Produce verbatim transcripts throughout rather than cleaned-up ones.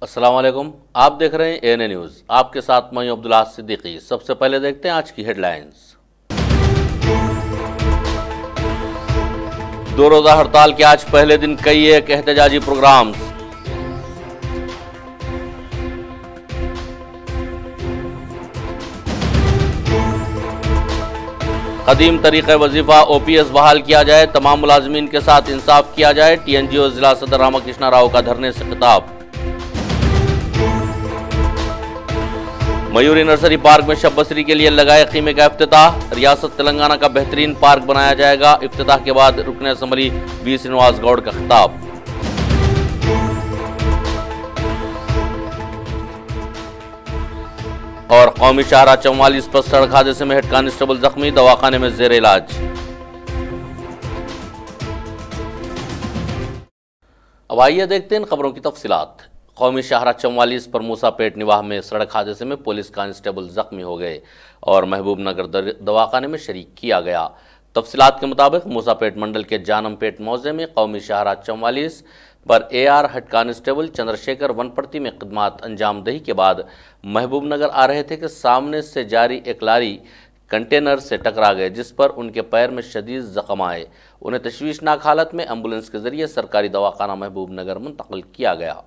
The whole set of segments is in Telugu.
अस्सलाम वालेकुम, आप देख रहे हैं एएनए न्यूज़। आपके साथ मैं अब्दुल्ला सिद्दीकी। सबसे पहले देखते हैं आज की हेडलाइंस। दो रोजा हड़ताल के आज पहले दिन कई एक एहतजाजी प्रोग्राम्स। कदीम तरीक़े वजीफा ओपीएस बहाल किया जाए, तमाम मुलाजमीन के साथ इंसाफ किया जाए। टीएनजीओ जिला सदर रामाकृष्णा राव का धरने से खिताब। मयूरी नर्सरी पार्क में शब बसरी के लिए लगाए कीमे का इफ्तिताह। रियासत तेलंगाना का बेहतरीन पार्क बनाया जाएगा। इफ्तिताह के बाद रुकन असम्बली बी श्रीनिवास गौड़ का खिताब। और कौमी शाहराह चौवालीस पर सड़क हादसे में हेड कांस्टेबल जख्मी, दवाखाने में जेर इलाज। अब आइए देखते हैं खबरों की तफसीलात। कौमी शाहराह चौवालीस पर मूसापेट निवाह में सड़क हादसे में पुलिस कांस्टेबल जख्मी हो गए और महबूब नगर दवाखाने में शरीक किया गया। तफसीलात के मुताबिक मूसापेट मंडल के जानमपेट मौजे में कौमी शाहराह चौवालीस पर A R head constable Chandrashekar Wanaparthy में खिदमात अंजाम दही के बाद महबूब नगर आ रहे थे कि सामने से जारी एक लारी कंटेनर से टकरा गए, जिस पर उनके पैर में शदीद जख्म आए। उन्हें तशवीशनाक हालत में एम्बुलेंस के जरिए सरकारी दवाखाना महबूब नगर मुंतकिल किया गया।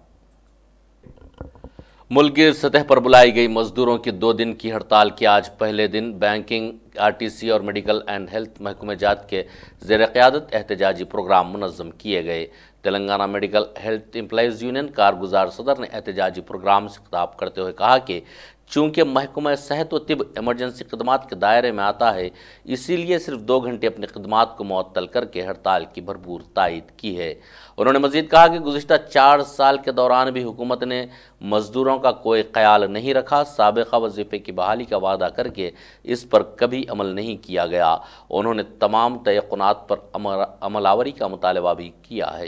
मुल्क की सतह पर बुलाई गई मजदूरों की दो दिन की हड़ताल के आज पहले दिन बैंकिंग, आरटीसी और मेडिकल एंड हेल्थ महकमे जात के ज़ेर क़यादत एहतजाजी प्रोग्राम मुनज़्ज़म किए गए। Telangana medical health employees union कारगुजार सदर ने एहतजाजी प्रोग्राम से खिताब करते हुए कहा कि चूँकि महकमा सेहत व तिब इमरजेंसी खदमात के दायरे में आता है, इसीलिए सिर्फ दो घंटे अपनी खदमात को मुअत्तल करके हड़ताल की भरपूर तायद की है। उन्होंने मजीद कहा कि गुज़िश्ता चार साल के दौरान भी हुकूमत ने मजदूरों का कोई ख्याल नहीं रखा। साबिक़ा वजीफ़े की बहाली का वादा करके इस पर कभी अमल नहीं किया गया। उन्होंने तमाम तयक़ुनात पर अमलावरी का मुतालबा भी किया है।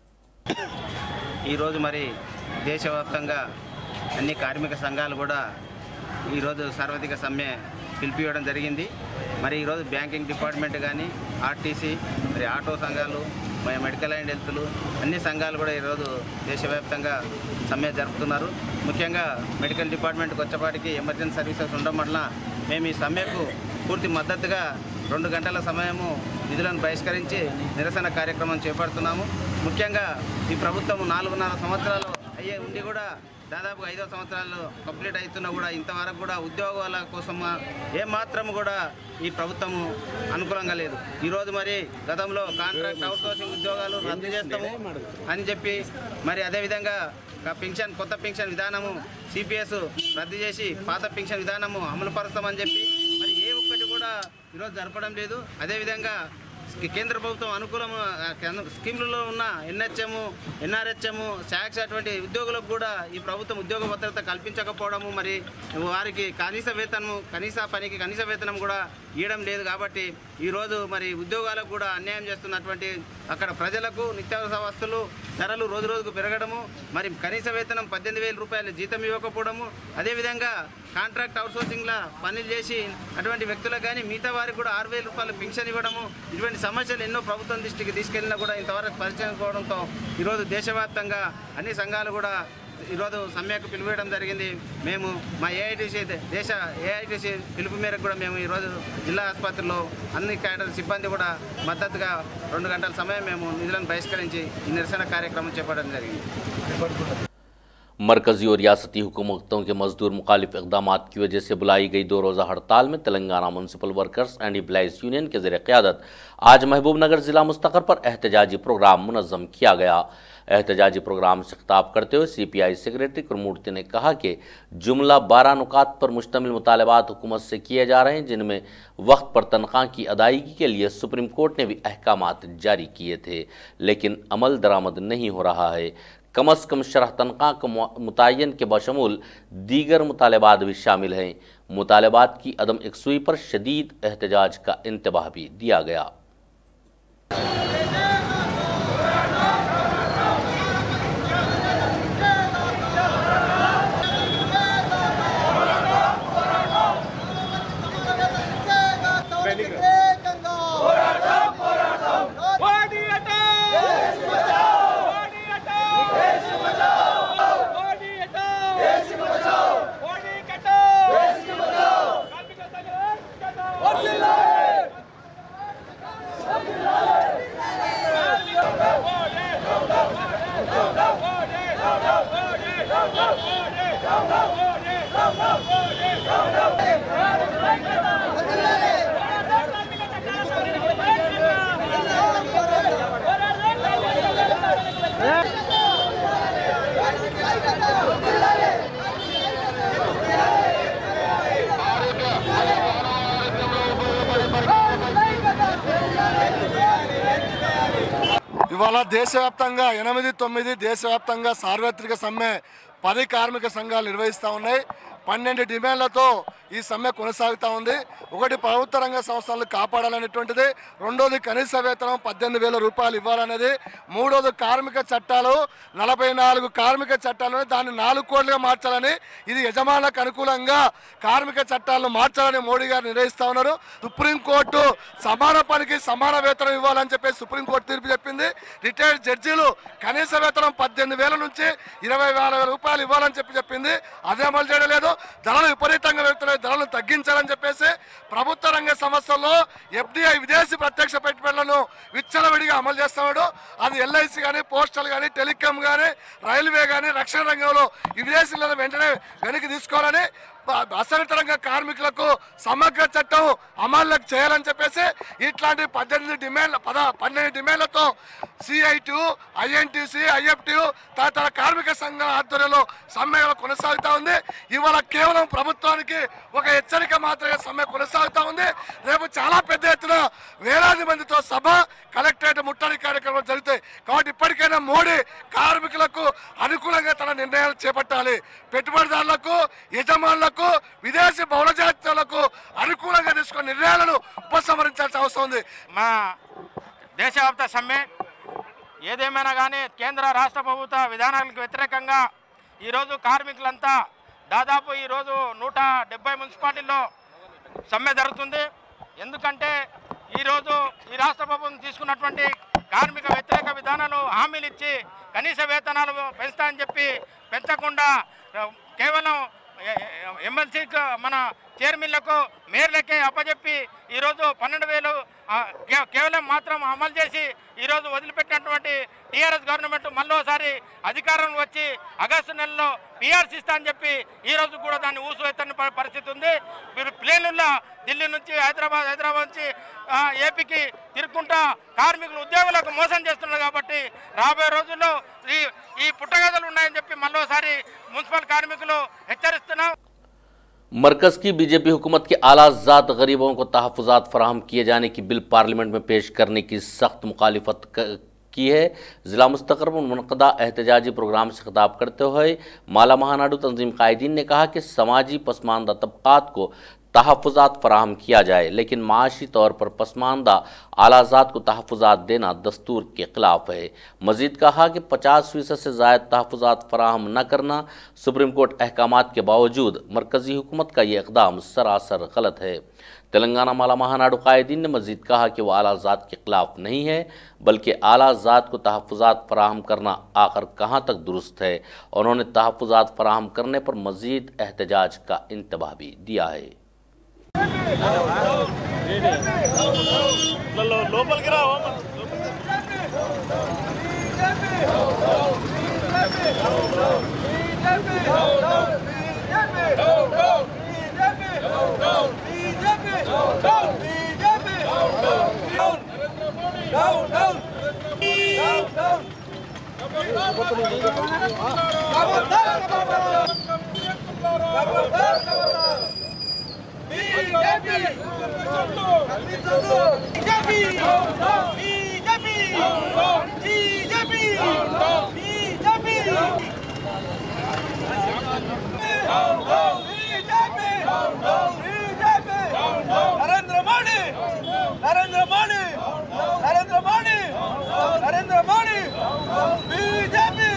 మరి దేశవ్యాప్తంగా అన్ని కార్మిక సంఘాలు కూడా ఈరోజు సార్వత్రిక సమ్మె పిలిపివ్వడం జరిగింది। మరి ఈరోజు బ్యాంకింగ్ డిపార్ట్మెంట్ కానీ, ఆర్టీసీ, మరి ఆటో సంఘాలు, మరి మెడికల్ అండ్ హెల్త్లు అన్ని సంఘాలు కూడా ఈరోజు దేశవ్యాప్తంగా సమ్మె జరుపుతున్నారు। ముఖ్యంగా మెడికల్ డిపార్ట్మెంట్కి వచ్చేపాటికి ఎమర్జెన్సీ సర్వీసెస్ ఉండడం వల్ల మేము ఈ సమ్మెకు పూర్తి మద్దతుగా రెండు గంటల సమయము విధులను బహిష్కరించి నిరసన కార్యక్రమం చేపడుతున్నాము। ముఖ్యంగా ఈ ప్రభుత్వం నాలుగున్నర సంవత్సరాలు అయ్యే ఉండి కూడా దాదాపు ఐదో సంవత్సరాలు కంప్లీట్ అవుతున్నా కూడా ఇంతవరకు కూడా ఉద్యోగాల కోసం ఏమాత్రం కూడా ఈ ప్రభుత్వము అనుకూలంగా లేదు। ఈరోజు మరి గతంలో కాంట్రాక్ట్ అవుట్సోర్సింగ్ ఉద్యోగాలు రద్దు చేస్తాము అని చెప్పి, మరి అదేవిధంగా పెన్షన్ కొత్త పెన్షన్ విధానము సిపిఎస్ రద్దు చేసి పాత పెన్షన్ విధానము అమలు పరుస్తామని చెప్పి మరి ఏ ఒక్కటి కూడా ఈరోజు జరపడం లేదు। అదేవిధంగా కేంద్ర ప్రభుత్వం అనుకూలం స్కీములలో ఉన్న ఎన్హెచ్ఎం, ఎన్ఆర్హెచ్ఎం, శాక్స్ అటువంటి ఉద్యోగులకు కూడా ఈ ప్రభుత్వం ఉద్యోగ భద్రత కల్పించకపోవడము, మరి వారికి కనీస వేతనము కనీస పనికి కనీస వేతనం కూడా ఇవ్వడం లేదు। కాబట్టి ఈరోజు మరి ఉద్యోగాలకు కూడా అన్యాయం చేస్తున్నటువంటి అక్కడ ప్రజలకు నిత్యావసర వస్తువులు ధరలు రోజు రోజుకు పెరగడము, మరి కనీస వేతనం పద్దెనిమిది వేల రూపాయలు జీతం ఇవ్వకపోవడము, అదేవిధంగా కాంట్రాక్ట్ అవుట్సోర్సింగ్లా పనులు చేసి అటువంటి వ్యక్తులకు కానీ మిగతా వారికి కూడా ఆరు వేల రూపాయలు పెన్షన్ ఇవ్వడము, ఇటువంటి సమస్యలు ఎన్నో ప్రభుత్వం దృష్టికి తీసుకెళ్లినా కూడా ఇంతవరకు పరిచయించుకోవడంతో ఈరోజు దేశవ్యాప్తంగా అన్ని సంఘాలు కూడా ఈరోజు సమ్మెకు పిలుపువేయడం జరిగింది। మేము మా ఏఐటీసీ దేశ ఏఐటీసీ పిలుపు మేరకు కూడా మేము ఈరోజు జిల్లా ఆసుపత్రిలో అన్ని క్యాడర్ సిబ్బంది కూడా మద్దతుగా రెండు గంటల సమయం మేము నిధులను బహిష్కరించి ఈ నిరసన కార్యక్రమం చేపట్టడం జరిగింది। मरकजी और रियासती हुकूमतों के मजदूर मुखालिफ इक़दाम की वजह से बुलाई गई दो रोज़ा हड़ताल में Telangana municipal workers and employees union के ज़ेर क़यादत आज महबूब नगर ज़िला मुस्तक़र पर एहतजाजी प्रोग्राम मुनज़्ज़म किया गया। एहतजाजी प्रोग्राम से खिताब करते हुए सी पी आई सेक्रेटरी कुरमूर्ति ने कहा कि जुमला बारह नुकात पर मुश्तमिल मुतालबात हुकूमत से किए जा रहे हैं, जिनमें वक्त पर तनख्वाह की अदायगी के लिए सुप्रीम कोर्ट ने भी अहकामात जारी किए थे, लेकिन अमल दरामद नहीं हो रहा है। कम अज़ कम शरह तनख्वाह को मुतय्यन के बशमूल दीगर मुतालबात भी शामिल हैं। मुतालबात की अदम यकसुई पर शदीद एहतजाज का इंतबाह भी दिया गया। ఇవాళ దేశవ్యాప్తంగా ఎనిమిది తొమ్మిది దేశవ్యాప్తంగా సార్వత్రిక సమ్మె పది కార్మిక సంఘాలు నిర్వహిస్తూ ఉన్నాయి. పన్నెండు డిమాండ్లతో ఈ సమ్మె కొనసాగుతూ ఉంది. ఒకటి ప్రభుత్వ రంగ సంస్థలను కాపాడాలనేటువంటిది, రెండోది కనీస వేతనం పద్దెనిమిది వేల రూపాయలు ఇవ్వాలనేది, మూడోది కార్మిక చట్టాలు నలభై నాలుగు కార్మిక చట్టాలను దాన్ని నాలుగు కోట్లుగా మార్చాలని, ఇది యజమానులకు అనుకూలంగా కార్మిక చట్టాలను మార్చాలని మోడీ గారు నిర్వహిస్తూ ఉన్నారు. సుప్రీంకోర్టు సమాన పనికి సమాన వేతనం ఇవ్వాలని చెప్పి సుప్రీంకోర్టు తీర్పు చెప్పింది. రిటైర్డ్ జడ్జీలు కనీస వేతనం పద్దెనిమిది వేల నుంచి ఇరవై వేల రూపాయలు ఇవ్వాలని చెప్పి చెప్పింది. అదే అమలు చేయడం లేదు. ధరలు విపరీతంగా పెరుగుతున్నాయి, ధరలను తగ్గించాలని చెప్పేసి ప్రభుత్వ రంగ సంస్థల్లో ఎఫ్డిఐ విదేశీ ప్రత్యక్ష పెట్టుబడులను విచ్చలవిడిగా అమలు చేస్తున్నాడు. అది ఎల్ఐసి కానీ, పోస్టల్ కానీ, టెలికాం కానీ, రైల్వే కానీ, రక్షణ రంగంలో ఈ విదేశీలను వెంటనే వెనక్కి తీసుకోవాలని, అసంఘటిత రంగ కార్మికులకు సమగ్ర చట్టం అమల్లోకి చేయాలని చెప్పేసి ఇట్లాంటి పద్దెనిమిది డిమాండ్ల పద పన్నెండు డిమాండ్లతో సిఐటి, ఐఎన్టీసీ, ఐఎఫ్టి తదితర కార్మిక సంఘాల ఆధ్వర్యంలో సమ్మె కొనసాగుతూ ఉంది. ఇవాళ కేవలం ప్రభుత్వానికి ఒక హెచ్చరిక మాత్రమే సమ్మె కొనసాగుతూ ఉంది. రేపు చాలా పెద్ద ఎత్తున వేలాది మందితో సభ, కలెక్టరేట్ ముట్టడి కార్యక్రమాలు జరుగుతాయి. కాబట్టి ఇప్పటికైనా మోడీ కార్మికులకు అనుకూలంగా తన నిర్ణయాలు చేపట్టాలి. పెట్టుబడిదారులకు, యజమానులకు, విదేశీ బహుళజాతులకు అనుకూలంగా తీసుకున్న నిర్ణయాలను ఉపసంహరించాల్సిన అవసరం ఉంది. మా దేశవ్యాప్త సమ్మె ఏదేమైనా కానీ కేంద్ర రాష్ట్ర ప్రభుత్వ విధానాలకు వ్యతిరేకంగా ఈరోజు కార్మికులంతా దాదాపు ఈరోజు నూట డెబ్బై మున్సిపాలిటీల్లో సమ్మె జరుగుతుంది. ఎందుకంటే ఈరోజు ఈ రాష్ట్ర ప్రభుత్వం తీసుకున్నటువంటి కార్మిక వ్యతిరేక విధానాలు హామీలు ఇచ్చి కనీస వేతనాలు పెంచుతాయని చెప్పి పెంచకుండా కేవలం ఎమ్మెల్సీ మన చైర్మన్లకు, మేయర్లకే అప్పచెప్పి ఈరోజు పన్నెండు వేలు కేవలం మాత్రం అమలు చేసి ఈరోజు వదిలిపెట్టినటువంటి టీఆర్ఎస్ గవర్నమెంట్ మళ్ళోసారి అధికారం వచ్చి ఆగస్టు నెలలో పీఆర్సీ ఇస్తా అని చెప్పి ఈరోజు కూడా దాన్ని ఊసు ఎత్తని పరిస్థితి ఉంది. మీరు ప్లేనుల్లో ఢిల్లీ నుంచి హైదరాబాద్ హైదరాబాద్ నుంచి ఏపీకి తిరుక్కుంటా కార్మికులు ఉద్యోగులకు మోసం చేస్తున్నారు. కాబట్టి రాబోయే రోజుల్లో ఈ ఈ పుట్టగదలు ఉన్నాయని చెప్పి మళ్ళోసారి మున్సిపల్ కార్మికులు హెచ్చరిస్తున్నాం. मरकज़ की बीजेपी हुकूमत के आला ज़ात गरीबों को तहफ़्फ़ुज़ात फ़राहम किए जाने की बिल पार्लियामेंट में पेश करने की सख्त मुखालिफत की है। ज़िला मुस्तक़र में मुनक़दा एहतजाजी प्रोग्राम से खिताब करते हुए माला महानाडू तंजीम कायदीन ने कहा कि समाजी पसमानदा तबक़ात को तहफ़्फ़ुज़ात फ़राहम किया जाए, लेकिन माशी तौर पर पसमानदा आलाज़ात को तहफ़्फ़ुज़ात देना दस्तूर के ख़िलाफ़ है। मज़ीद कहा कि पचास फ़ीसद से ज़ायद तहफ़्फ़ुज़ात फ़राहम न करना सुप्रीम कोर्ट अहकामात के बावजूद मरकज़ी हुकूमत का ये इक़दाम सरासर गलत है। तेलंगाना माला महानाडू कायदीन ने मज़ीद कहा कि वह आलाज़ात के ख़िलाफ़ नहीं है, बल्कि आलाज़ात को तहफ़्फ़ुज़ात फ़राहम करना आखिर कहाँ तक दुरुस्त है। उन्होंने तहफ़्फ़ुज़ात फ़राहम करने पर मज़ीद एहतजाज का इंतबाह भी दिया है। లోపలికి రా నరేంద్ర మోడీ నరేంద్ర మోడీ నరేంద్ర మోడీ నరేంద్ర మోడీ బీజేపీ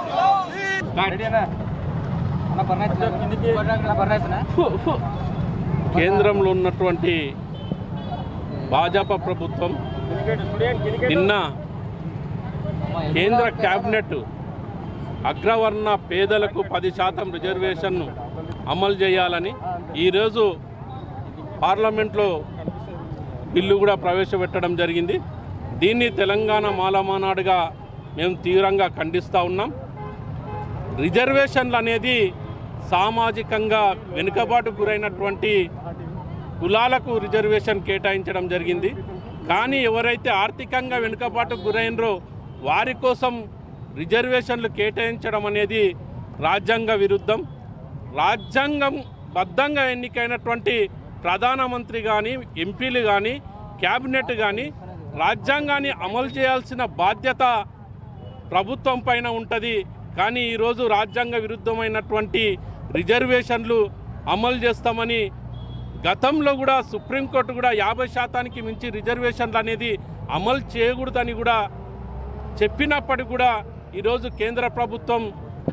కేంద్రంలో ఉన్నటువంటి భాజపా ప్రభుత్వం నిన్న కేంద్ర కేబినెట్ అగ్రవర్ణ పేదలకు పది శాతం రిజర్వేషన్ను అమలు చేయాలని ఈరోజు పార్లమెంట్లో బిల్లు కూడా ప్రవేశపెట్టడం జరిగింది. దీన్ని తెలంగాణ మాలమానాడుగా మేము తీవ్రంగా ఖండిస్తూ ఉన్నాం. రిజర్వేషన్లు అనేది సామాజికంగా వెనుకబాటు గురైనటువంటి కులాలకు రిజర్వేషన్ కేటాయించడం జరిగింది. కానీ ఎవరైతే ఆర్థికంగా వెనుకబాటు గురైనరో వారి కోసం రిజర్వేషన్లు కేటాయించడం అనేది రాజ్యాంగ విరుద్ధం. రాజ్యాంగం బద్ధంగా ఎన్నికైనటువంటి ప్రధానమంత్రి కానీ ఎంపీలు కానీ క్యాబినెట్ కానీ రాజ్యాంగాన్ని అమలు చేయాల్సిన బాధ్యత ప్రభుత్వం పైన ఉంటుంది. కానీ ఈరోజు రాజ్యాంగ విరుద్ధమైనటువంటి రిజర్వేషన్లు అమలు చేస్తామని గతంలో కూడా సుప్రీంకోర్టు కూడా యాభై శాతానికి మించి రిజర్వేషన్లు అనేది అమలు చేయకూడదని కూడా చెప్పినప్పటికీ కూడా ఈరోజు కేంద్ర ప్రభుత్వం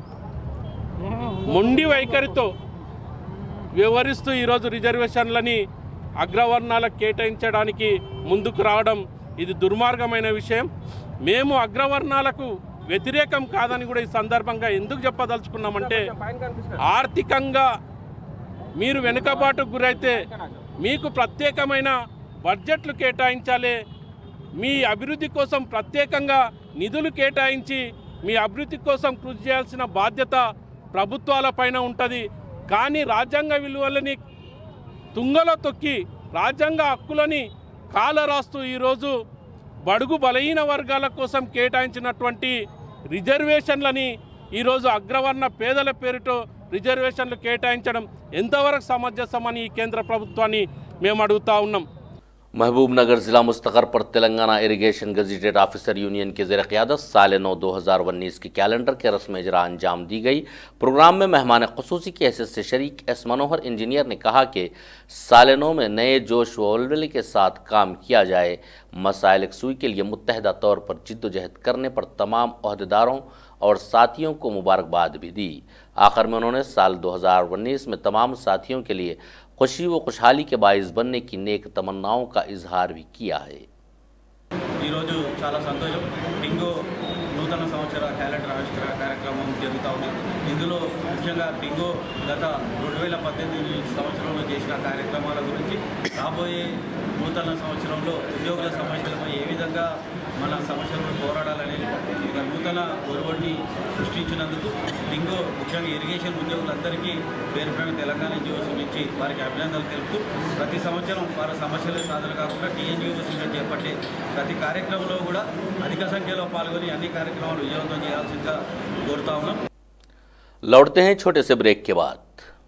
మొండి వైఖరితో వ్యవహరిస్తూ ఈరోజు రిజర్వేషన్లని అగ్రవర్ణాలకు కేటాయించడానికి ముందుకు రావడం ఇది దుర్మార్గమైన విషయం. మేము అగ్రవర్ణాలకు వ్యతిరేకం కాదని కూడా ఈ సందర్భంగా ఎందుకు చెప్పదలుచుకున్నామంటే, ఆర్థికంగా మీరు వెనుకబాటుకు గురైతే మీకు ప్రత్యేకమైన బడ్జెట్లు కేటాయించాలి, మీ అభివృద్ధి కోసం ప్రత్యేకంగా నిధులు కేటాయించి మీ అభివృద్ధి కోసం కృషి చేయాల్సిన బాధ్యత ప్రభుత్వాల పైన ఉంటుంది. కానీ రాజ్యాంగ విలువలని తుంగలో తొక్కి రాజ్యాంగ హక్కులని కాలరాస్తూ ఈరోజు బడుగు బలహీన వర్గాల కోసం కేటాయించినటువంటి రిజర్వేషన్లని ఈరోజు అగ్రవర్ణ పేదల పేరుతో రిజర్వేషన్లు కేటాయించడం ఎంతవరకు సమంజసమని ఈ కేంద్ర ప్రభుత్వాన్ని మేము అడుగుతా ఉన్నాం. महबूबनगर ज़िला मुस्तकर पर Telangana irrigation gazetted officer union के ज़ेर क़यादत साल नौ दो हज़ार उन्नीस के कैलेंडर के रस्म इजरा अंजाम दी गई। प्रोग्राम में मेहमान ख़ुसूसी की हैसियत से शरीक एस मनोहर इंजीनियर ने कहा कि साल नौ में नए जोश व उलवले के साथ काम किया जाए। मसाइल यकसूई के लिए मुत्तहदा तौर पर जिद्दोजहद करने पर तमाम अहदेदारों और साथियों को मुबारकबाद भी दी। आखिर में उन्होंने साल दो हज़ार उन्नीस में तमाम साथियों के लिए खुशी व खुशहाली के बाइस बनने की नेक तमन्नाओं का इजहार भी किया है। ఈరోజు చాలా సంతోషం. బింగో నూతన సంవత్సర క్యాలెండర్ ఆవిష్కరణ కార్యక్రమం జరుగుతూ ఉంది. ఇందులో ముఖ్యంగా బింగో గత రెండు వేల పద్దెనిమిది సంవత్సరంలో చేసిన కార్యక్రమాల గురించి రాబోయే నూతన సంవత్సరంలో ఉద్యోగుల సమస్యలపై ఏ విధంగా మన సమస్యలను పోరాడాలని ఒక నూతన ఒరవడిని సృష్టించినందుకు బింగో ముఖ్యంగా ఇరిగేషన్ ఉద్యోగులందరికీ పేరు పేరున తెలంగాణ ఎన్జిఓస్ నుంచి వారికి అభినందనలు తెలుపుతూ ప్రతి సంవత్సరం వారి సమస్యల సాధన కాకుండా టీఎన్జిఓస్ నుంచి చేపట్టే ప్రతి కార్యక్రమంలో కూడా అధిక సంఖ్యలో పాల్గొని అన్ని కార్యక్రమాలు విజయవంతం చేయాల్సిందిగా కోరుతా ఉన్నాం. लौटते हैं छोटे से ब्रेक के बाद।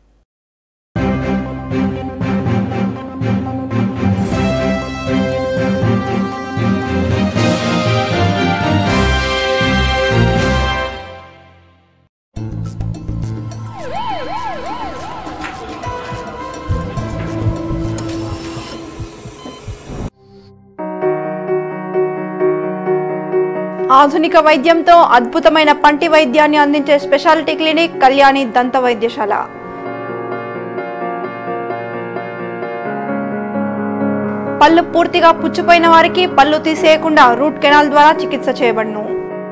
ఆధునిక వైద్యంతో అద్భుతమైన పంటి వైద్యాన్ని అందించే స్పెషాలిటీ క్లినిక్ కళ్యాణి దంత వైద్యశాల. పళ్ళు పూర్తిగా పుచ్చిపోయిన వారికి పళ్ళు తీసేయకుండా రూట్ కెనాల్ ద్వారా చికిత్స చేయబడును.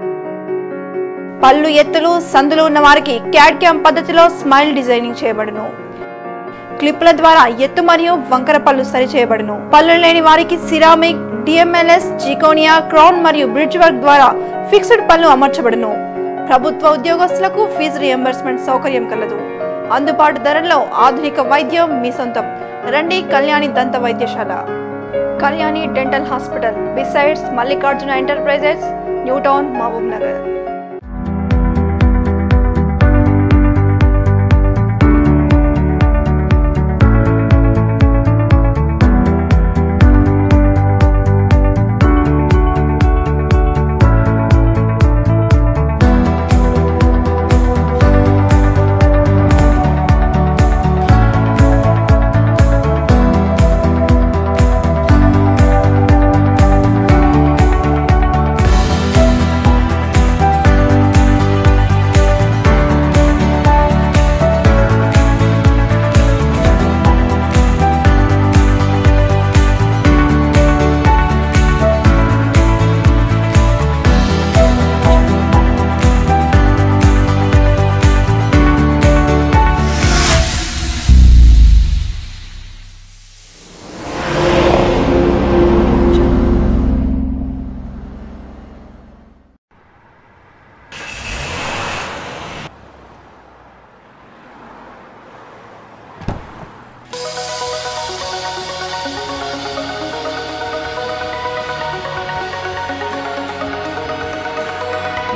పళ్ళు ఎత్తులు సందులు ఉన్న వారికి క్యాడ్ క్యామ్ పద్ధతిలో స్మైల్ డిజైనింగ్ చేయబడును. క్లిప్ల ద్వారా ఎత్తు మరియు వంకర పళ్ళు సరి చేయబడును. పళ్ళు లేని వారికి సిరామిక్, డిఎంఎల్ఎస్, జికోనియా, క్రౌన్ మరియు బ్రిడ్జ్ వర్క్ ద్వారా ఫిక్స్డ్ పళ్ళు అమర్చబడును. ప్రభుత్వ ఉద్యోగస్తులకు ఫీజు రియంబర్స్మెంట్ సౌకర్యం కలదు. అందుబాటు ధరల్లో ఆధునిక వైద్యం మీ సొంతం. రండి కళ్యాణి దంత వైద్యశాల. Kalyani dental hospital besides Mallikarjuna enterprises, new town, Mahbub Nagar.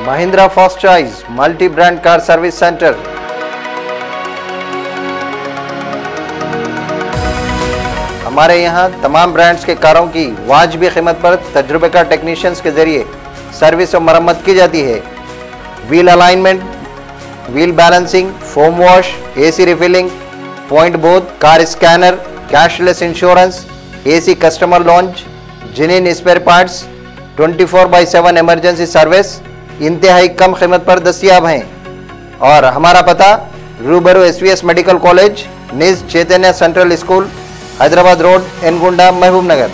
Mahindra first choice multi brand car service centre. हमारे यहाँ तमाम ब्रांड्स के कारों की वाजिबी कीमत पर तजुर्बेकार टेक्नीशियंस के जरिए सर्विस और मरम्मत की जाती है। Wheel alignment, wheel balancing, foam wash, AC refilling, point board, car scanner, cashless insurance, AC customer lounge, genuine spare parts, twenty four by seven emergency service इंतहाई कम कीमत पर दस्तियाब हैं। और हमारा पता रूबरू एसवीएस मेडिकल कॉलेज, निज Chaitanya central school, Hyderabad road, Enugonda, Mahbub Nagar.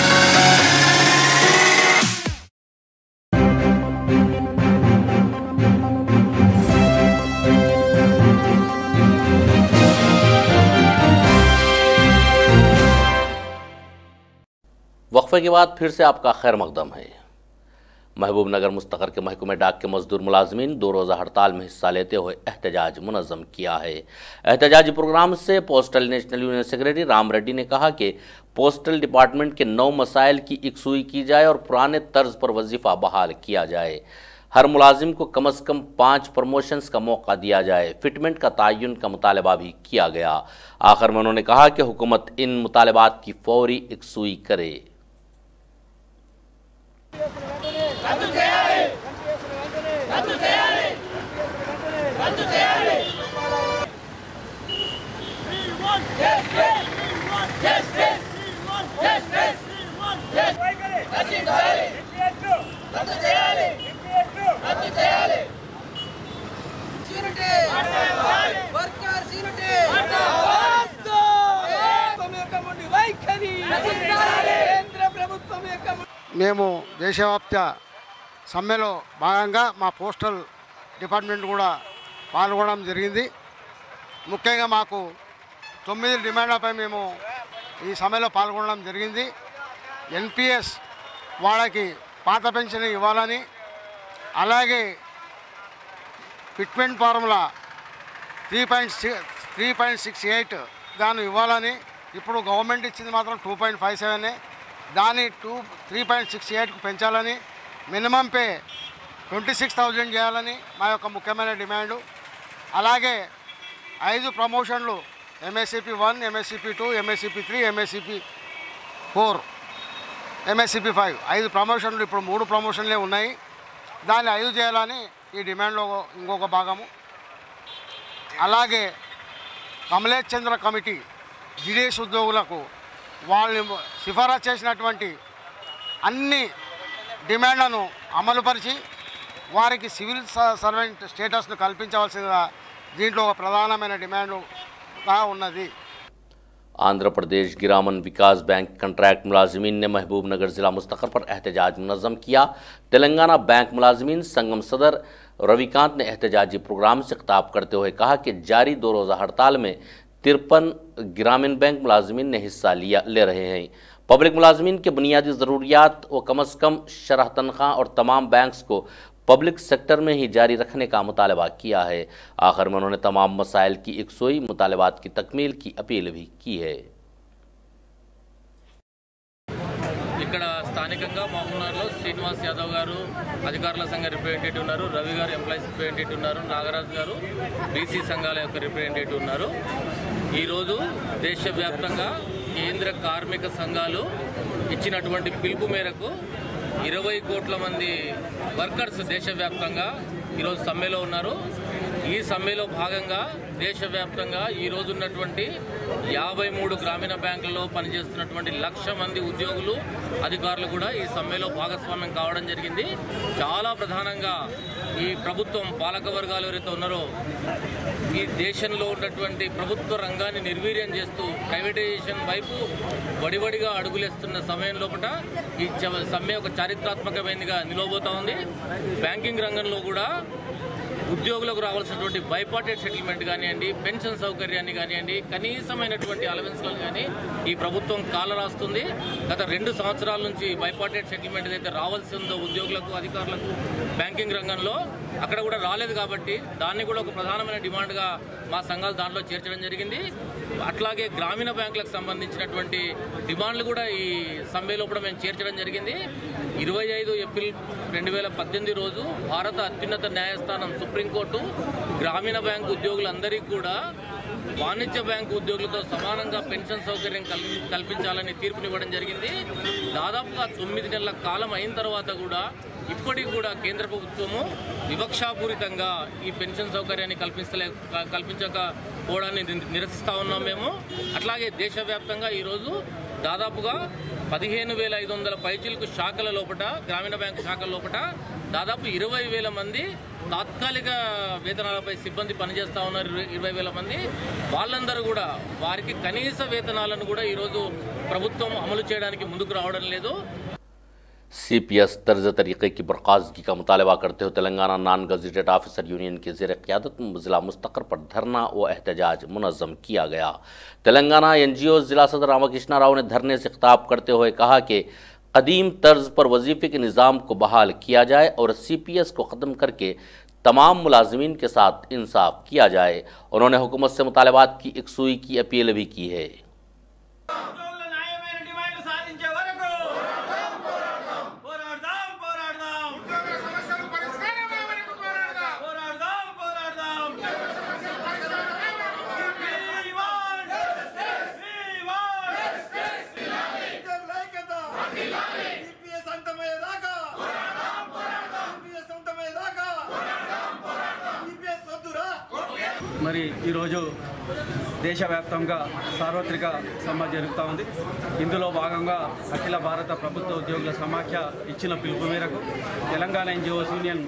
वक्फे के बाद फिर से आपका खैर मकदम है। महबूब नगर मुस्तकर के महकमे डाक के मजदूर मुलाजमीन दो रोज़ा हड़ताल में हिस्सा लेते हुए एहतजाज मुनज़्ज़म किया है। एहतजाजी प्रोग्राम से postal national union secretary Ram Reddy ने कहा कि पोस्टल डिपार्टमेंट के नौ मसाइल की इकसूई की जाए और पुराने तर्ज पर वजीफ़ा बहाल किया जाए। हर मुलाजिम को कम अज़ कम पाँच प्रमोशंस का मौका दिया जाए। फिटमेंट का तयन का मुतालबा भी किया गया। आखिर में उन्होंने कहा कि हुकूमत इन मुतालबात की फौरी इकसूई करे। మేము దేశవ్యాప్త సమ్మెలో భాగంగా మా పోస్టల్ డిపార్ట్మెంట్ కూడా పాల్గొనడం జరిగింది। ముఖ్యంగా మాకు తొమ్మిది డిమాండ్లపై మేము ఈ సమ్మెలో పాల్గొనడం జరిగింది। ఎన్పిఎస్ వాళ్ళకి పాత పెన్షన్ ఇవ్వాలని, అలాగే fitment formula three point six three point six eight దాన్ని ఇవ్వాలని, ఇప్పుడు గవర్నమెంట్ ఇచ్చింది మాత్రం టూ పాయింట్ ఫైవ్ సెవెనే, దాన్ని టూ త్రీ పాయింట్ సిక్స్ ఎయిట్కు పెంచాలని, minimum pay twenty six thousand చేయాలని మా యొక్క ముఖ్యమైన డిమాండు। అలాగే ఐదు ప్రమోషన్లు MSCP one, MSCP two, MSCP three, MSCP four, MSCP five ఐదు ప్రమోషన్లు ఇప్పుడు మూడు ప్రమోషన్లే ఉన్నాయి, దాన్ని ఐదు చేయాలని ఈ డిమాండ్లో ఇంకొక భాగము। అలాగే కమలేష్ చంద్ర కమిటీ జిడిఎస్ ఉద్యోగులకు వాళ్ళు సిఫారసు చేసినటువంటి అన్ని డిమాండ్లను అమలుపరిచి వారికి సివిల్ సర్వెంట్ స్టేటస్ను కల్పించవలసిందిగా దీంట్లో ఒక ప్రధానమైన డిమాండ్గా ఉన్నది। आंध्र प्रदेश ग्रामीण विकास बैंक कंट्रैक्ट मुलाजमीन ने महबूब नगर ज़िला मुस्तकर पर एहतजाज मुनज़्ज़म किया। तेलंगाना बैंक मुलाजमीन संगम सदर रविकांत ने एहतजाजी प्रोग्राम से खिताब करते हुए कहा कि जारी दो रोज़ा हड़ताल में तिरपन ग्रामीण बैंक मुलाजमीन ने हिस्सा लिया ले रहे हैं। पब्लिक मुलाजमीन के बुनियादी ज़रूरियात व कम अज़ कम शरह तनख्वाह और तमाम बैंक्स को पब्लिक सेक्टर में ही जारी रखने का मुतालबा किया है। आखिर में उन्होंने तमाम मसाइल की इकसूई मुतालबात की तकमील की अपील भी की है। ఇక్కడ స్థానికంగా మహబూబ్నగర్లో శ్రీనివాస్ యాదవ్ గారు అధికారుల సంఘ రిప్రజెంటేటివ్ ఉన్నారు, రవి గారు ఎంప్లాయీస్ రిప్రజెంటేటివ్ ఉన్నారు, నాగరాజు గారు బీసీ సంఘాల యొక్క రిప్రజెంటేటివ్ ఉన్నారు। ఈరోజు దేశవ్యాప్తంగా కేంద్ర కార్మిక సంఘాలు ఇచ్చినటువంటి పిలుపు మేరకు ఇరవై కోట్ల మంది వర్కర్స్ దేశవ్యాప్తంగా ఈరోజు సమ్మెలో ఉన్నారు। ఈ సమ్మెలో భాగంగా దేశవ్యాప్తంగా ఈరోజు ఉన్నటువంటి యాభై మూడు గ్రామీణ బ్యాంకులలో పనిచేస్తున్నటువంటి లక్ష మంది ఉద్యోగులు అధికారులు కూడా ఈ సమ్మెలో భాగస్వామ్యం కావడం జరిగింది। చాలా ప్రధానంగా ఈ ప్రభుత్వం పాలక వర్గాలు ఎవరైతే ఉన్నారో ఈ దేశంలో ఉన్నటువంటి ప్రభుత్వ రంగాన్ని నిర్వీర్యం చేస్తూ ప్రైవేటైజేషన్ వైపు వడివడిగా అడుగులేస్తున్న సమయం లోపల ఈ సమ్మె ఒక చారిత్రాత్మకమైనదిగా నిలవబోతా ఉంది। బ్యాంకింగ్ రంగంలో కూడా ఉద్యోగులకు రావాల్సినటువంటి బైపార్టెడ్ సెటిల్మెంట్ కానివ్వండి, పెన్షన్ సౌకర్యాన్ని కానివ్వండి, కనీసమైనటువంటి అలవెన్స్లను కానీ ఈ ప్రభుత్వం కాల రాస్తుంది। గత రెండు సంవత్సరాల నుంచి బైపార్టెడ్ సెటిల్మెంట్ ఏదైతే రావాల్సి ఉందో ఉద్యోగులకు అధికారులకు బ్యాంకింగ్ రంగంలో అక్కడ కూడా రాలేదు కాబట్టి దాన్ని కూడా ఒక ప్రధానమైన డిమాండ్గా మా సంఘాలు దాంట్లో చేర్చడం జరిగింది। అట్లాగే గ్రామీణ బ్యాంకులకు సంబంధించినటువంటి డిమాండ్లు కూడా ఈ సమ్మెలో కూడా మేము చేర్చడం జరిగింది. ఇరవై ఐదు ఏప్రిల్ రెండు వేల పద్దెనిమిది రోజు భారత అత్యున్నత న్యాయస్థానం సుప్రీంకోర్టు గ్రామీణ బ్యాంకు ఉద్యోగులందరికీ కూడా వాణిజ్య బ్యాంకు ఉద్యోగులతో సమానంగా పెన్షన్ సౌకర్యం కల్పించాలని తీర్పునివ్వడం జరిగింది. దాదాపుగా తొమ్మిది నెలల కాలం అయిన తర్వాత కూడా ఇప్పటికి కూడా కేంద్ర ప్రభుత్వము వివక్షాపూరితంగా ఈ పెన్షన్ సౌకర్యాన్ని కల్పించలే కల్పించకపోవడాన్ని నిరసిస్తూ ఉన్నాం మేము. అట్లాగే దేశవ్యాప్తంగా ఈరోజు దాదాపుగా పదిహేను వేల ఐదు వందల పైచిలకు శాఖల లోపల గ్రామీణ బ్యాంకు శాఖల లోపల దాదాపు ఇరవై వేల మంది తాత్కాలిక వేతనాలపై సిబ్బంది పనిచేస్తూ ఉన్నారు. ఇరవై వేల మంది వాళ్ళందరూ కూడా వారికి కనీస వేతనాలను కూడా ఈరోజు ప్రభుత్వం అమలు చేయడానికి ముందుకు రావడం లేదు. सी पी एस तर्ज तरीक़े की बरखास्तगी का मुतालबा करते हुए Telangana non gazetted officer union के ज़ेर क़यादत ज़िला मुस्तक़र पर धरना व एहतजाज मुनज़्ज़म किया गया। तेलंगाना एन जी ओ ज़िला सदर रामकृष्ण राव ने धरने से खिताब करते हुए कहा कि कदीम तर्ज पर वजीफ़े के निज़ाम को बहाल किया जाए और सी पी एस को ख़त्म करके तमाम मुलाजमीन के साथ इंसाफ किया जाए। उन्होंने हुकूमत से मुतालबात की एकसूई की अपील भी की है। మరి ఈరోజు దేశవ్యాప్తంగా సార్వత్రిక సమ్మె జరుగుతూ ఉంది. ఇందులో భాగంగా అఖిల భారత ప్రభుత్వ ఉద్యోగుల సమాఖ్య ఇచ్చిన పిలుపు మేరకు తెలంగాణ ఎన్జిఓస్ యూనియన్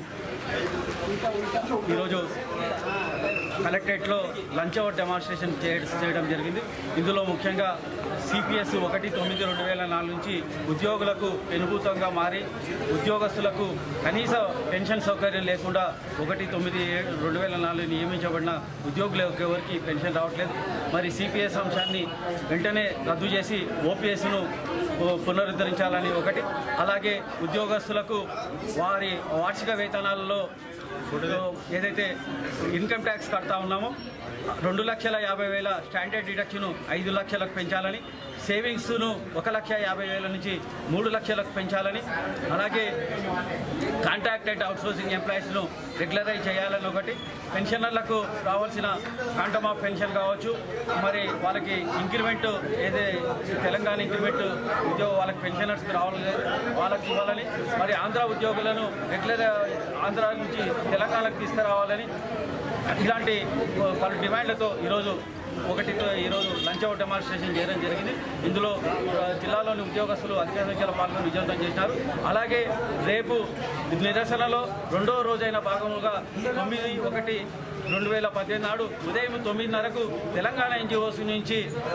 ఈరోజు కలెక్టరేట్లో లంచ్ అవర్ డెమాన్స్ట్రేషన్ చేయడం జరిగింది. ఇందులో ముఖ్యంగా సిపిఎస్ ఒకటి తొమ్మిది రెండు వేల నాలుగు నుంచి ఉద్యోగులకు పెనుభూతంగా మారి ఉద్యోగస్తులకు కనీస పెన్షన్ సౌకర్యం లేకుండా ఒకటి తొమ్మిది రెండు వేల నాలుగు నియమించబడిన ఉద్యోగులకు ఎవరికి పెన్షన్ రావట్లేదు. మరి సిపిఎస్ అంశాన్ని వెంటనే రద్దు చేసి ఓపీఎస్ను పునరుద్ధరించాలని ఒకటి, అలాగే ఉద్యోగస్తులకు వారి వార్షిక వేతనాలలో ఏదైతే ఇన్కమ్ ట్యాక్స్ కడతా ఉన్నామో రెండు లక్షల యాభై వేల స్టాండర్డ్ డిడక్షన్ ఐదు లక్షలకు పెంచాలని, సేవింగ్స్ను ఒక లక్ష యాభై వేల నుంచి మూడు లక్షలకు పెంచాలని, అలాగే కాంట్రాక్టెడ్ అవుట్సోర్సింగ్ ఎంప్లాయీస్ను రెగ్యులరైజ్ చేయాలని ఒకటి, పెన్షనర్లకు రావాల్సిన క్వాంటమ్ ఆఫ్ పెన్షన్ కావచ్చు, మరి వాళ్ళకి ఇంక్రిమెంట్ ఏదే తెలంగాణ ఇంక్రిమెంట్ ఉద్యోగ వాళ్ళకి పెన్షనర్స్కి రావాలి వాళ్ళకి ఇవ్వాలని, మరి ఆంధ్ర ఉద్యోగులను రెగ్యులర్ ఆంధ్ర నుంచి తెలంగాణకు తీసుకురావాలని, ఇలాంటి పలు డిమాండ్లతో ఈరోజు ఒకటితో ఈరోజు లంచ్ అవర్ డెమాన్స్ట్రేషన్ చేయడం జరిగింది. ఇందులో జిల్లాలోని ఉద్యోగస్తులు అధిక సంఖ్యలో పాల్గొని విజయవంతం చేసినారు. అలాగే రేపు నిరసనలో రెండో రోజైన భాగంగా తొమ్మిది ఒకటి రెండు వేల పద్దెనిమిది నాడు ఉదయం తొమ్మిదిన్నరకు తెలంగాణ ఎన్జిఓస్ నుంచి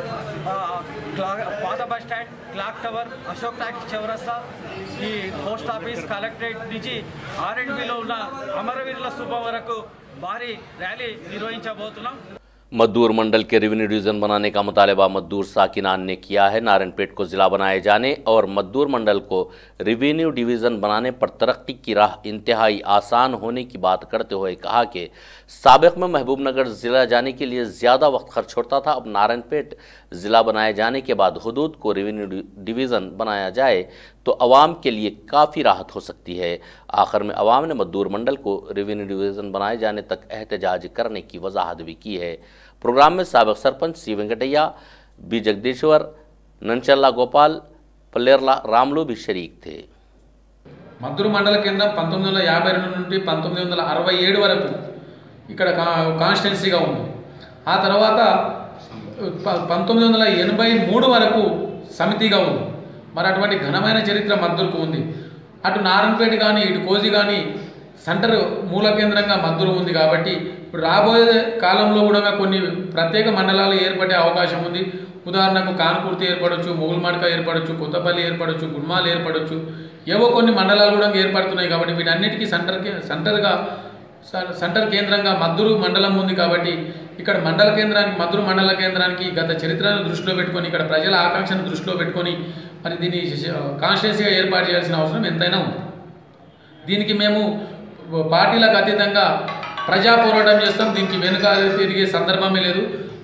పాత bus stand, clock tower, Ashok talkies చౌరస్తా, ఈ పోస్ట్ ఆఫీస్, కలెక్టరేట్ నుంచి ఆర్ అండ్ బిలో ఉన్న అమరవీరుల స్తూపం వరకు భారీ ర్యాలీ నిర్వహించబోతున్నాం. मजदूर मंडल के रेवेन्यू डिवीज़न बनाने का मुतालबा मजदूर साकिनान ने किया है। नारायणपेट को ज़िला बनाए जाने और मजदूर मंडल को रेवेन्यू डिवीज़न बनाने पर तरक्की की राह इंतहाई आसान होने की बात करते हुए कहा कि साबिक़ में महबूबनगर ज़िला जाने के लिए ज़्यादा वक्त खर्च होता था। अब नारायणपेट ज़िला बनाए जाने के बाद हुदूद को रेवेन्यू डिवीज़न बनाया जाए तो अवाम के लिए काफ़ी राहत हो सकती है। आखिर में अवाम ने मजदूर मंडल को रेवेन्यू डिवीज़न बनाए जाने तक एहतजाज करने की वजाहत भी की है। प्रोग्राम में साबिक़ सरपंच सी वेंकटैया, बी जगदीश्वर, नंचल्ला गोपाल, पल्लेर्ला रामलू भी शरीक थे। మద్దూరు మండల కేంద్రం పంతొమ్మిది వందల యాభై రెండు నుండి పంతొమ్మిది వందల అరవై ఏడు వరకు ఇక్కడ కాన్స్టిట్యున్సీగా ఉంది. ఆ తర్వాత పంతొమ్మిది వందల ఎనభై మూడు వరకు సమితిగా ఉంది. మరి అటువంటి ఘనమైన చరిత్ర మద్దూరుకు ఉంది. అటు నారాయణపేట కానీ ఇటు కోజి కానీ సెంటర్ మూల కేంద్రంగా మద్దూరు ఉంది. కాబట్టి ఇప్పుడు రాబోయే కాలంలో కూడా కొన్ని ప్రత్యేక మండలాలు ఏర్పడే అవకాశం ఉంది. ఉదాహరణకు కాన్పూర్తి ఏర్పడవచ్చు, మొగుల్మాడ్క ఏర్పడవచ్చు, కొత్తపల్లి ఏర్పడవచ్చు, గుడ్మాల్ ఏర్పడవచ్చు, ఏవో కొన్ని మండలాలు కూడా ఏర్పడుతున్నాయి. కాబట్టి వీటన్నిటికీ సెంటర్ సెంటర్గా సెంటర్ కేంద్రంగా మద్దూరు మండలం ఉంది. కాబట్టి ఇక్కడ మండల కేంద్రానికి మద్దూరు మండల కేంద్రానికి గత చరిత్రను దృష్టిలో పెట్టుకొని ఇక్కడ ప్రజల ఆకాంక్షను దృష్టిలో పెట్టుకొని మరి దీన్ని కాన్స్టిట్యున్సీగా ఏర్పాటు చేయాల్సిన అవసరం ఎంతైనా ఉంది. దీనికి మేము పార్టీలకు అతీతంగా ప్రజా పోరాటం చేస్తాం. దీనికి వెనుక తిరిగే సందర్భమే లేదు.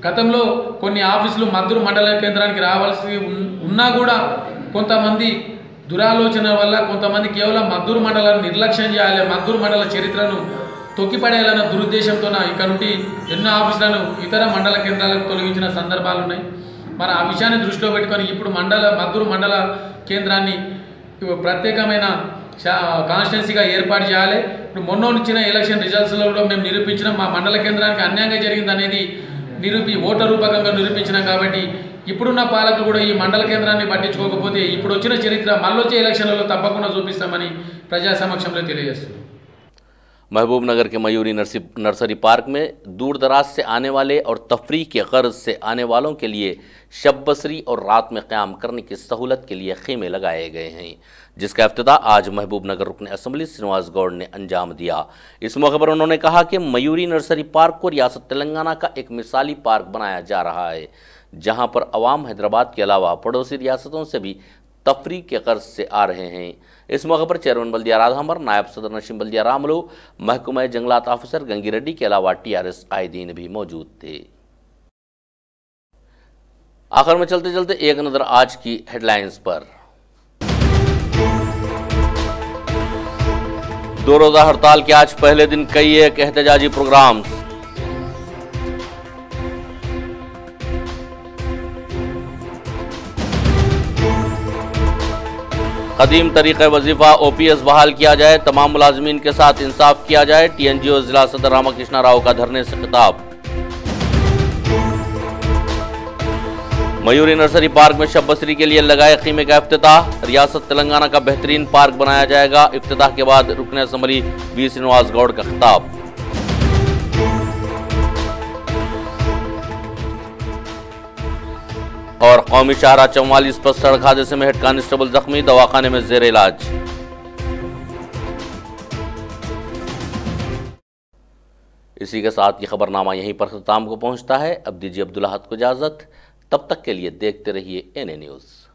గతంలో కొన్ని ఆఫీసులు మద్దూరు మండల కేంద్రానికి రావాల్సి ఉన్నా కూడా కొంతమంది దురాలోచన వల్ల కొంతమంది కేవలం మద్దూరు మండలాన్ని నిర్లక్ష్యం చేయాలి, మద్దూరు మండల చరిత్రను తొక్కిపడేయాలన్న దురుద్దేశంతో ఇక్కడ నుండి ఎన్నో ఆఫీసులను ఇతర మండల కేంద్రాలకు తొలగించిన సందర్భాలు ఉన్నాయి. మరి ఆ విషయాన్ని దృష్టిలో పెట్టుకొని ఇప్పుడు మండల మద్దూరు మండల కేంద్రాన్ని ప్రత్యేకమైన కాన్స్టిట్యున్సీగా ఏర్పాటు చేయాలి. ఇప్పుడు మొన్న ఇచ్చిన ఎలక్షన్ రిజల్ట్స్లో కూడా మేము నిరూపించినాం, మా మండల కేంద్రానికి అన్యాయంగా జరిగింది అనేది నిరూపి ఓటర్ రూపకంగా నిరూపించినాం. కాబట్టి ఇప్పుడున్న పాలకులు కూడా ఈ మండల కేంద్రాన్ని పట్టించుకోకపోతే ఇప్పుడు వచ్చిన చరిత్ర మళ్ళొచ్చే ఎలక్షన్లలో తప్పకుండా చూపిస్తామని ప్రజా సమక్షంలో తెలియజేస్తున్నాం. महबूबनगर के मयूरी नर्सरी पार्क में दूर दराज से आने वाले और तफरीह के गर्ज से आने वालों के लिए शब बसरी और रात में क़याम करने की सहूलत के लिए खेमे लगाए गए हैं, जिसका इफ्तिताह आज महबूबनगर रुकन असम्बली श्रीनिवास गौड़ ने अंजाम दिया। इस मौके पर उन्होंने कहा कि मयूरी नर्सरी पार्क को रियासत तेलंगाना का एक मिसाली पार्क बनाया जा रहा है, जहाँ पर अवाम हैदराबाद के अलावा पड़ोसी रियासतों से भी तफरी के कर्ज से आ रहे हैं। इस मौके पर चेयरमैन बल्दिया राधामर, नायब सदर नशीम बल्दिया रामलू, महकमा जंगलात ऑफिसर गंगी रेड्डी के अलावा टीआरएस आयदीन भी मौजूद थे। आखिर में चलते चलते एक नजर आज की हेडलाइंस पर। दो रोजा हड़ताल के आज पहले दिन कई एक एहतजाजी प्रोग्राम। कदीम तरीक़े वजीफ़ा ओपीएस बहाल किया जाए, तमाम मुलाजमीन के साथ इंसाफ किया जाए, टीएनजीओ जिला सदर रामाकृष्णा राव का धरने से खिताब। मयूरी नर्सरी पार्क में शब बसरी के लिए लगाए ख़ीमे का इफ्तिताह, रियासत तेलंगाना का बेहतरीन पार्क बनाया जाएगा। इफ्तिताह के बाद रुकन असम्बली बी श्रीनिवास गौड़ का खिताब। और कौमी शाहरा चौवालीस पर सड़क हादसे में हेड कांस्टेबल जख्मी, दवाखाने में जेर इलाज। इसी के साथ ये खबरनामा यहीं पर ख़िताम को पहुंचता है। अब दीजिए अब्दुल अहद को इजाज़त, तब तक के लिए देखते रहिए एन ए न्यूज़।